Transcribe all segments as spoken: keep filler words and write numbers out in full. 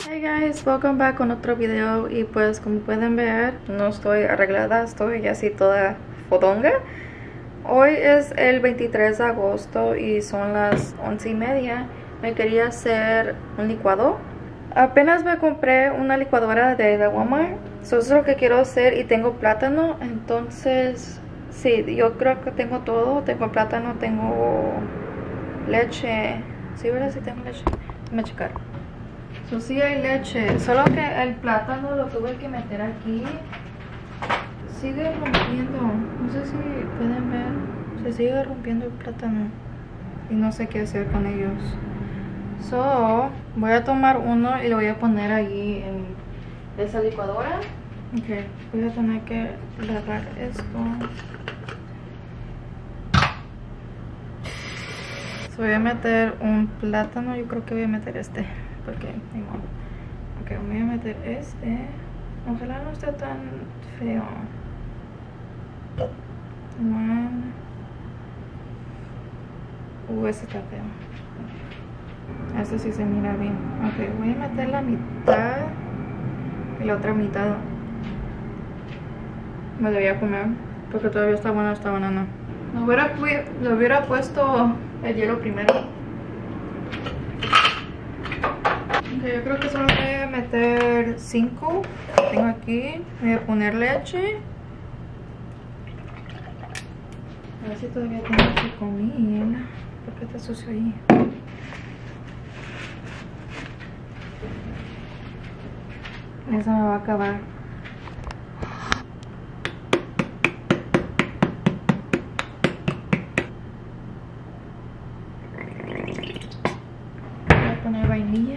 Hey guys, welcome back con otro video. Y pues como pueden ver, no estoy arreglada, estoy así toda fodonga. Hoy es el veintitrés de agosto y son las once y media. Me quería hacer un licuado. Apenas me compré una licuadora de, de Walmart. Eso es lo que quiero hacer y tengo plátano. Entonces, sí, yo creo que tengo todo. Tengo plátano, tengo leche. Sí, ¿verdad? Sí tengo leche. Déjame checar. So, sí hay leche, solo que el plátano lo tuve que meter aquí. Sigue rompiendo, no sé si pueden ver, se sigue rompiendo el plátano y no sé qué hacer con ellos. So, voy a tomar uno y lo voy a poner ahí en esa licuadora. Ok, voy a tener que lavar esto. So, voy a meter un plátano, yo creo que voy a meter este. Porque, igual. Ok, voy a meter este. Ojalá no esté tan feo. One. Uh, este está feo. Este sí se mira bien. Ok, voy a meter la mitad. Y la otra mitad me la voy a comer. Porque todavía está buena esta banana. Lo hubiera, lo hubiera puesto el hielo primero. Okay, yo creo que solo voy a meter cinco. Tengo aquí. Voy a poner leche. A ver si todavía tengo que comer. ¿Por qué está sucio ahí? Eso me va a acabar. Voy a poner vainilla.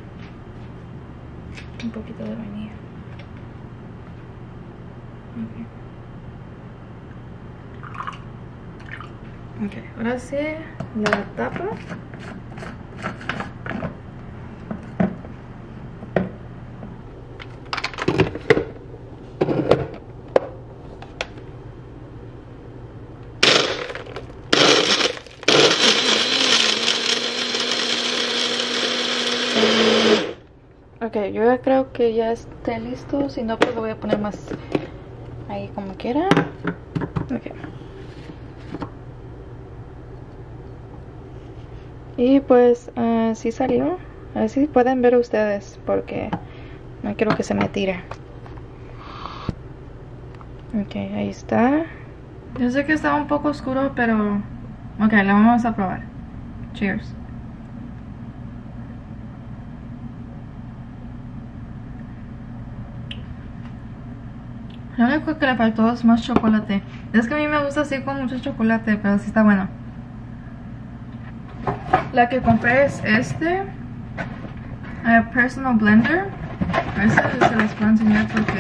Un poquito de vainilla. Ok, okay, ahora sí la tapa. Ok, yo ya creo que ya esté listo. Si no, pues lo voy a poner más ahí como quiera. Ok. Y pues uh, sí salió. A ver si pueden ver ustedes, porque no quiero que se me tire. Ok, ahí está. Yo sé que está un poco oscuro, pero ok, lo vamos a probar. Cheers. Lo único que le faltó es más chocolate. Es que a mí me gusta así con mucho chocolate, pero sí está bueno. La que compré es este uh, Personal Blender. A ver si se les puedo enseñar porque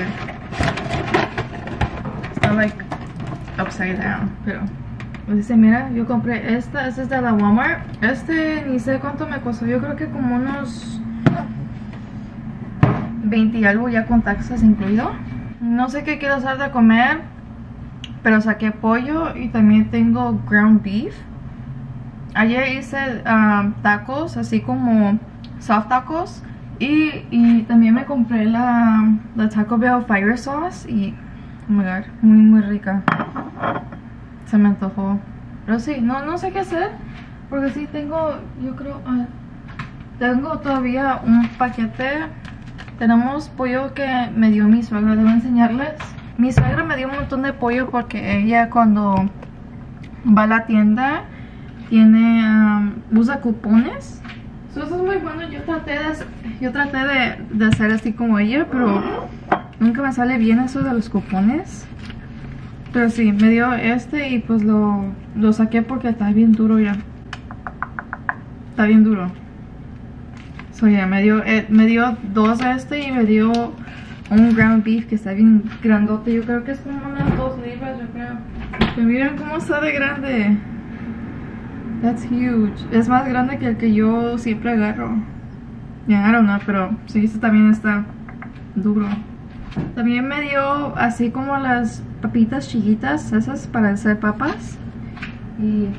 está like upside down. Pero pues dice, mira, yo compré esta. Esta es de la Walmart. Este ni sé cuánto me costó. Yo creo que como unos veinte y algo ya con taxas incluido. No sé qué quiero hacer de comer, pero saqué pollo y también tengo ground beef. Ayer hice um, tacos, así como soft tacos. Y, y también me compré la, la Taco Bell Fire Sauce. Y, oh my god, muy muy rica. Se me antojó. Pero sí, no, no sé qué hacer. Porque sí tengo, yo creo, uh, tengo todavía un paquete. Tenemos pollo que me dio mi suegra, debo enseñarles. Mi suegra me dio un montón de pollo porque ella cuando va a la tienda tiene, um, usa cupones. So, eso es muy bueno. Yo traté, de, yo traté de, de hacer así como ella, pero nunca me sale bien eso de los cupones. Pero sí, me dio este y pues lo, lo saqué porque está bien duro ya. Está bien duro. So, yeah, me dio, eh, me dio dos de este y me dio un ground beef que está bien grandote. Yo creo que es como unas dos libras, yo creo. Pero miren cómo está de grande. That's huge. Es más grande que el que yo siempre agarro. Yeah, I don't know, pero sí, este también está duro. También me dio así como las papitas chiquitas, esas para hacer papas. Y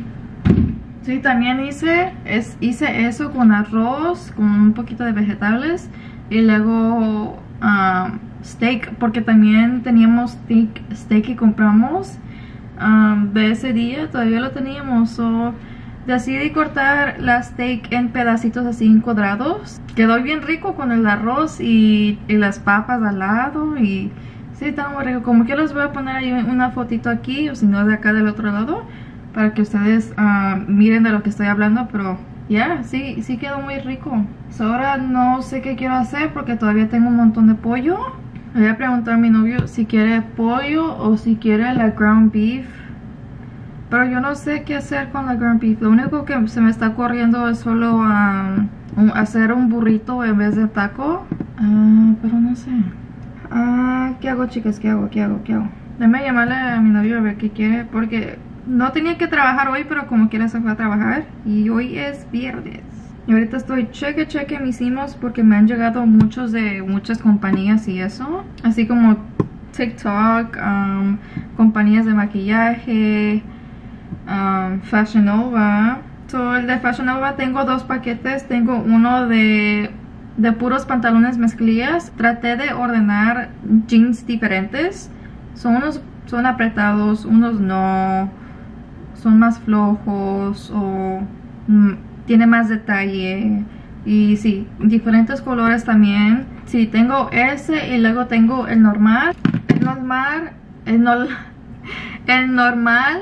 sí, también hice, es, hice eso con arroz, con un poquito de vegetales. y luego um, steak, porque también teníamos steak, steak que compramos um, de ese día, todavía lo teníamos. So, decidí cortar la steak en pedacitos así en cuadrados. Quedó bien rico con el arroz y, y las papas al lado. Y sí, está muy rico. Como que les voy a poner ahí una fotito aquí, o si no de acá del otro lado, para que ustedes uh, miren de lo que estoy hablando. Pero ya, yeah, sí, sí quedó muy rico. So, ahora no sé qué quiero hacer porque todavía tengo un montón de pollo. Le voy a preguntar a mi novio si quiere pollo o si quiere la ground beef. Pero yo no sé qué hacer con la ground beef. Lo único que se me está ocurriendo es solo um, un, hacer un burrito en vez de taco. Uh, pero no sé. Uh, ¿Qué hago, chicas? ¿Qué hago? ¿Qué hago? ¿Qué hago? Déjame llamarle a mi novio a ver qué quiere. Porque no tenía que trabajar hoy, pero como quiera se fue a trabajar. Y hoy es viernes. Y ahorita estoy cheque, cheque mis emails porque me han llegado muchos de muchas compañías y eso. Así como TikTok, um, compañías de maquillaje, Um, Fashion Nova. So, el de Fashion Nova tengo dos paquetes. Tengo uno de, de puros pantalones mezclillas. Traté de ordenar jeans diferentes. Son unos son apretados, unos no. Son más flojos o mm, tiene más detalle. Y sí, diferentes colores también. Sí, tengo ese y luego tengo el normal. El normal, el, no, el normal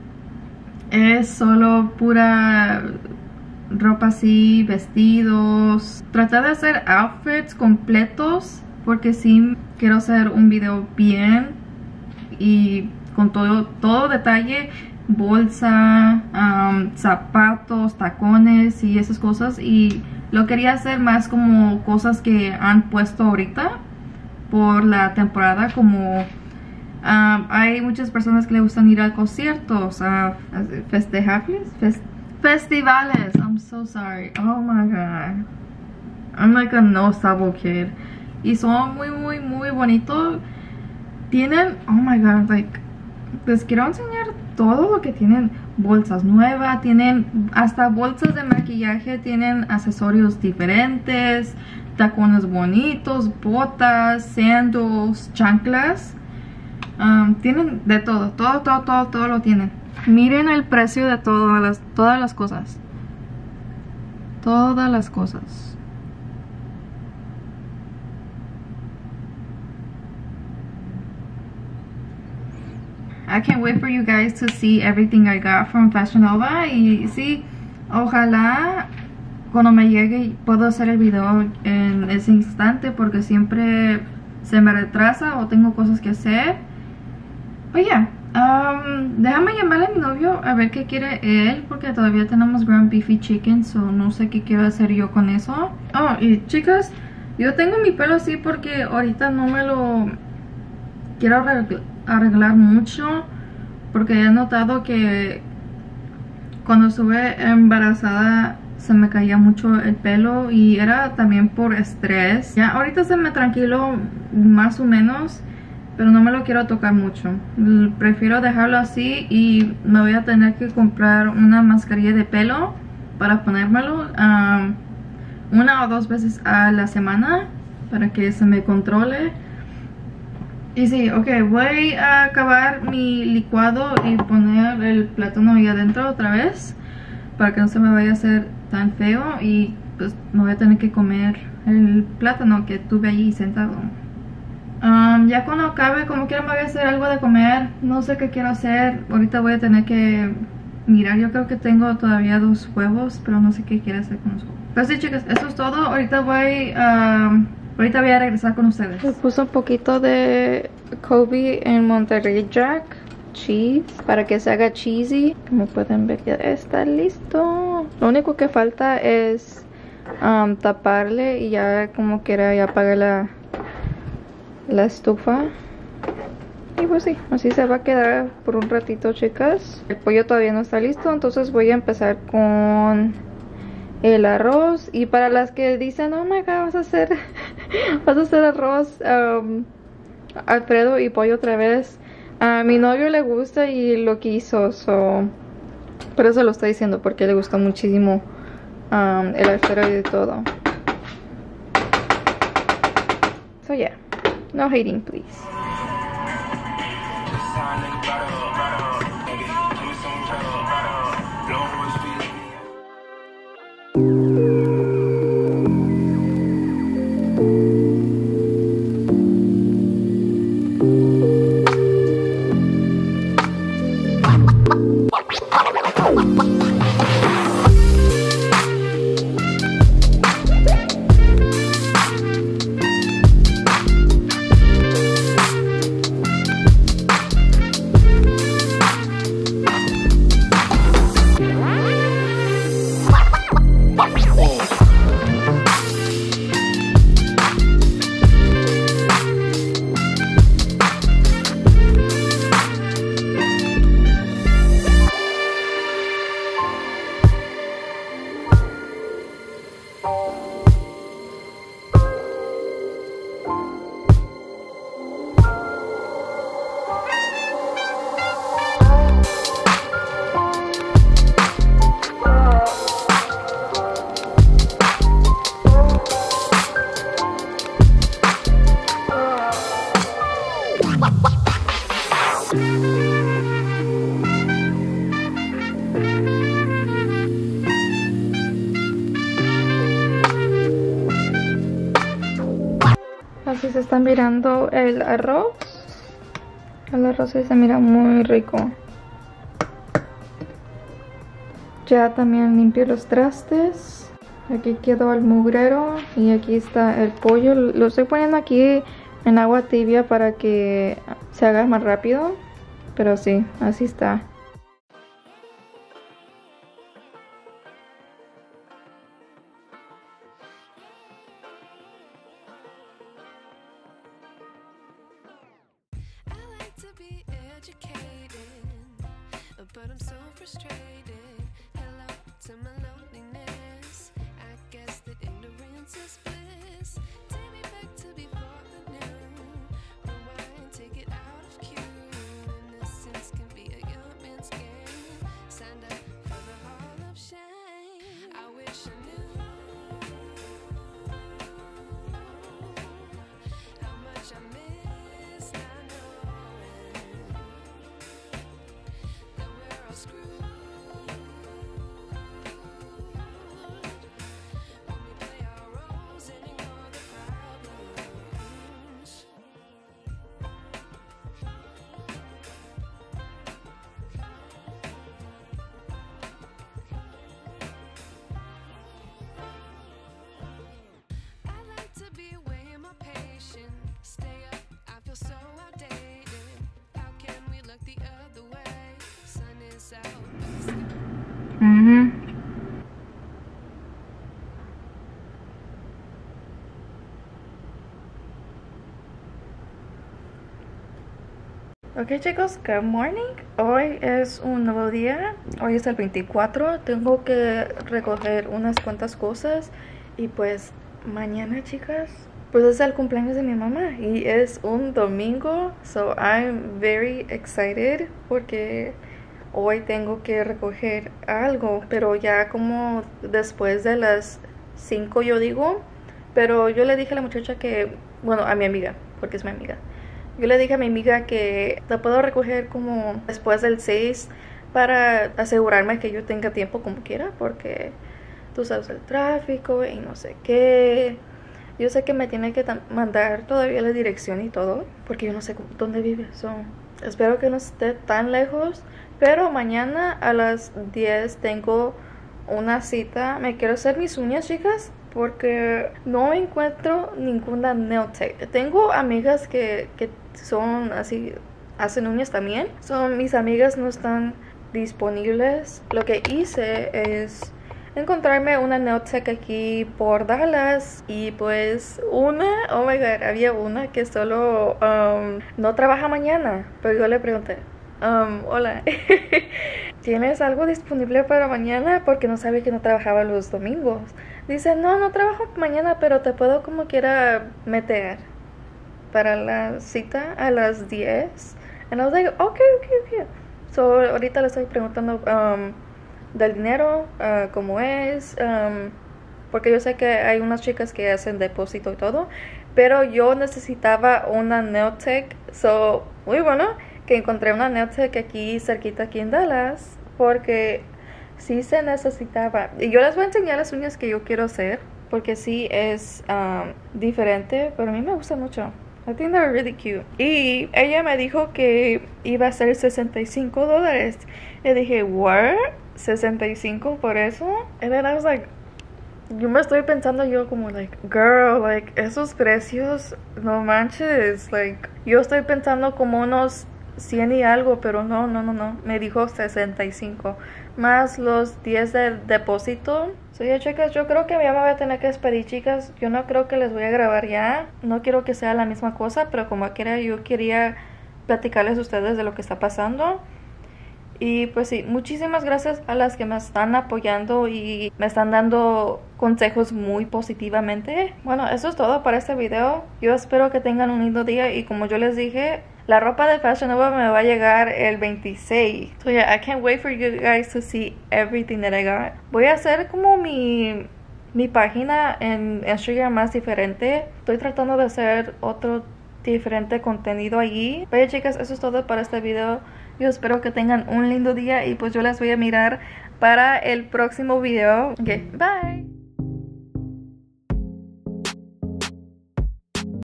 es solo pura ropa así, vestidos. Traté de hacer outfits completos porque sí quiero hacer un video bien y con todo, todo detalle. Bolsa, um, zapatos, tacones y esas cosas. Y lo quería hacer más como cosas que han puesto ahorita por la temporada, como... Um, hay muchas personas que le gustan ir a conciertos, a festejables, fest festivales. I'm so sorry. Oh my god. I'm like a no sabo kid. Y son muy, muy, muy bonitos. Tienen, oh my god, like, les quiero enseñar todo lo que tienen. Bolsas nuevas, tienen hasta bolsas de maquillaje, tienen accesorios diferentes, tacones bonitos, botas, sandals, chanclas. Um, tienen de todo, todo, todo, todo, todo lo tienen. Miren el precio de todas las, todas las cosas. Todas las cosas. I can't wait for you guys to see everything I got from Fashion Nova. Y sí, ojalá cuando me llegue puedo hacer el video en ese instante, porque siempre se me retrasa o tengo cosas que hacer. Oye, yeah, um, déjame llamarle a mi novio a ver qué quiere él, porque todavía tenemos ground beef y chicken, so no sé qué quiero hacer yo con eso. Oh, y chicas, yo tengo mi pelo así porque ahorita no me lo quiero arreglar, arreglar mucho, porque he notado que cuando estuve embarazada se me caía mucho el pelo y era también por estrés. Ya ahorita se me tranquiló más o menos, pero no me lo quiero tocar mucho. Prefiero dejarlo así y me voy a tener que comprar una mascarilla de pelo para ponérmelo um, una o dos veces a la semana para que se me controle. Y sí, ok, voy a acabar mi licuado y poner el plátano ahí adentro otra vez para que no se me vaya a hacer tan feo, y pues me voy a tener que comer el plátano que tuve ahí sentado. Um, ya cuando acabe, como quiera me voy a hacer algo de comer. No sé qué quiero hacer. Ahorita voy a tener que mirar. Yo creo que tengo todavía dos huevos, pero no sé qué quiero hacer con los huevos. Pero sí, chicas, eso es todo. Ahorita voy um, ahorita voy a regresar con ustedes. Le puse un poquito de Kobe en Monterey Jack cheese para que se haga cheesy. Como pueden ver, ya está listo. Lo único que falta es um, taparle y ya como quiera ya apagar la la estufa. Y pues sí, así se va a quedar por un ratito, chicas. El pollo todavía no está listo, entonces voy a empezar con el arroz. Y para las que dicen, oh my god, vas a hacer vas a hacer arroz um, Alfredo y pollo otra vez, a mi novio le gusta y lo quiso, so, por eso lo estoy diciendo, porque le gustó muchísimo um, el Alfredo y de todo. So yeah, no hating please. Así se está mirando el arroz. El arroz se mira muy rico. Ya también limpié los trastes. Aquí quedó el mugrero y aquí está el pollo. Lo estoy poniendo aquí en agua tibia para que se haga más rápido. Pero sí, así está. But I'm so frustrated. Hello to my loneliness. I guess that ignorance is bliss. Take me back to before the new. Rewind, take it out of cue. Innocence can be a young man's game. Signed up for the hall of shame. I wish I knew how much I miss not knowing. Mm-hmm. Ok chicos, good morning. Hoy es un nuevo día. Hoy es el veinticuatro. Tengo que recoger unas cuantas cosas. Y pues mañana chicas, pues es el cumpleaños de mi mamá. Y es un domingo. So I'm very excited porque hoy tengo que recoger algo, pero ya como después de las cinco yo digo. Pero yo le dije a la muchacha que, bueno, a mi amiga, porque es mi amiga. Yo le dije a mi amiga que la puedo recoger como después del seis para asegurarme que yo tenga tiempo como quiera, porque tú sabes el tráfico y no sé qué. Yo sé que me tiene que mandar todavía la dirección y todo, porque yo no sé dónde vive. So, espero que no esté tan lejos. Pero mañana a las diez tengo una cita. Me quiero hacer mis uñas, chicas, porque no encuentro ninguna nail tech. Tengo amigas que, que son así, hacen uñas también. Son mis amigas, no están disponibles. Lo que hice es encontrarme una nail tech aquí por Dallas. Y pues una, oh my god, había una que solo um, no trabaja mañana. Pero yo le pregunté, Um, hola, ¿tienes algo disponible para mañana? Porque no sabe que no trabajaba los domingos. Dice, no, no trabajo mañana, pero te puedo como quiera meter para la cita a las diez. And I was like, ok, ok, ok. So, ahorita le estoy preguntando um, del dinero, uh, cómo es, um, porque yo sé que hay unas chicas que hacen depósito y todo, pero yo necesitaba una nail tech, so muy bueno que encontré una nail tech aquí cerquita aquí en Dallas, porque sí se necesitaba. Y yo les voy a enseñar las uñas que yo quiero hacer, porque sí es um, diferente, pero a mí me gusta mucho. I think they're really cute. Y ella me dijo que iba a ser sesenta y cinco dólares. Y dije, what? ¿sesenta y cinco por eso? And then I was like, yo me estoy pensando yo como like, girl, like, esos precios, no manches, like, yo estoy pensando como unos cien y algo, pero no, no, no, no, me dijo sesenta y cinco, más los diez de depósito. So ya, chicas, yo creo que ya me voy a tener que despedir, chicas. Yo no creo que les voy a grabar ya, no quiero que sea la misma cosa, pero como quiera, yo quería platicarles a ustedes de lo que está pasando. Y pues sí, muchísimas gracias a las que me están apoyando y me están dando consejos muy positivamente. Bueno, eso es todo para este video. Yo espero que tengan un lindo día y como yo les dije, la ropa de Fashion Nova me va a llegar el veintiséis. So yeah, I can't wait for you guys to see everything that I got. Voy a hacer como mi, mi página en Instagram más diferente. Estoy tratando de hacer otro diferente contenido allí. Pero chicas, eso es todo para este video. Yo espero que tengan un lindo día y pues yo las voy a mirar para el próximo video. Ok, bye.